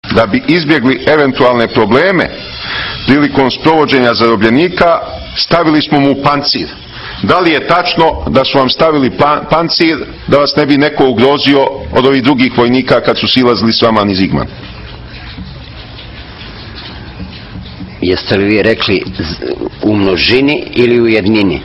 da bi izbjegli eventualne probleme prilikom sprovođenja zarobljenika, stavili smo mu pancir. Da li je tačno da su vam stavili pancir da vas ne bi neko ugrozio od ovih drugih vojnika kad su silazili s vama niz Igman? Jeste li vi rekli u množini ili u jednini?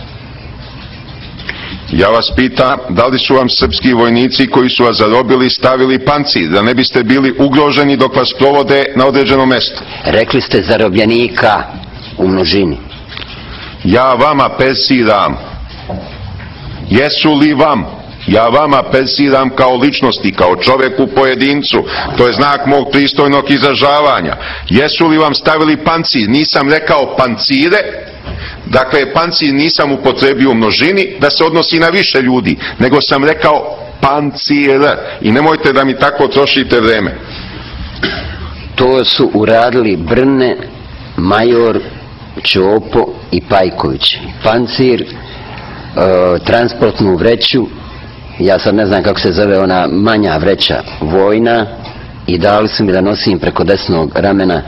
Ja vas pitam, da li su vam srpski vojnici koji su vas zarobili stavili pancir, da ne biste bili ugroženi dok vas provode na određeno mesto? Rekli ste zarobljenika u množini. Ja vama persiram. Jesu li vam? Ja vama persiram kao ličnosti, kao čoveku pojedincu. To je znak mog pristojnog izražavanja. Jesu li vam stavili pancir? Nisam rekao pancire. Dakle, pancir nisam upotrebio u množini da se odnosi na više ljudi, nego sam rekao pancir. I nemojte da mi tako trošite vreme. To su uradili Brne, Major, Ćopo i Pajković. Pancir, transportnu vreću, ja sad ne znam kako se zove ona manja vreća, vojna, i dali su mi da nosim preko desnog ramena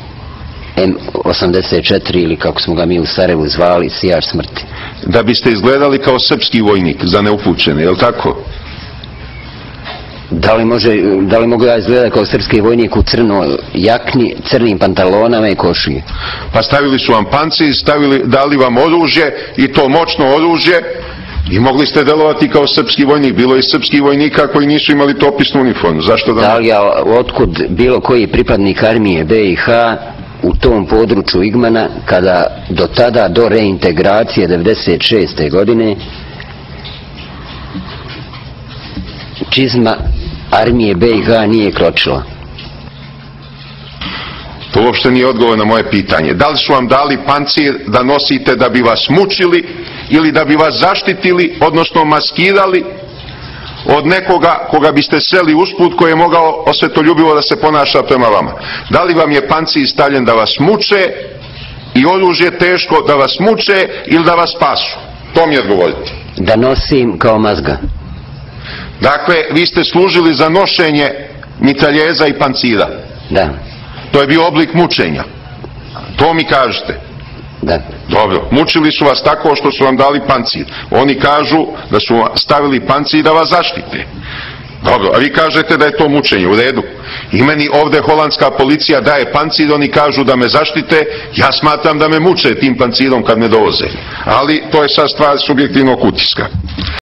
M84 ili kako smo ga mi u Sarajevu zvali, sijač smrti. Da biste izgledali kao srpski vojnik za neupućene, je li tako? Da li mogu ja izgledati kao srpski vojnik u crnoj jakni, crnim pantalonama i košulji? Pa stavili su vam pancir, dali vam oružje, i to moćno oružje, i mogli ste delovati kao srpski vojnik. Bilo je srpskih vojnika koji nisu imali topisnu uniformu. Zašto da... Da li ja, otkud bilo koji pripadnik armije BiH u tom području Igmana, kada do tada, do reintegracije 96. godine, čizma armije BiH nije kročila? To uopšte nije odgovor na moje pitanje. Da li su vam dali pancir da nosite da bi vas mučili ili da bi vas zaštitili, odnosno maskirali od nekoga koga biste sreli usput, koji je mogao osvetoljubivo da se ponaša prema vama? Da li vam je pancir stavljen da vas muče i oružje teško da vas muče ili da vas spasu? To mi odgovorite. Da nosim kao mazga. Dakle, vi ste služili za nošenje mitraljeza i pancira. Da. To je bio oblik mučenja. To mi kažete. Da. Dobro, mučili su vas tako što su vam dali pancir. Oni kažu da su stavili pancir da vas zaštite. Dobro, a vi kažete da je to mučenje, u redu. I meni ovde holandska policija daje pancir, oni kažu da me zaštite, ja smatram da me muče tim pancirom kad me dovoze. Ali to je sad stvar subjektivnog utiska.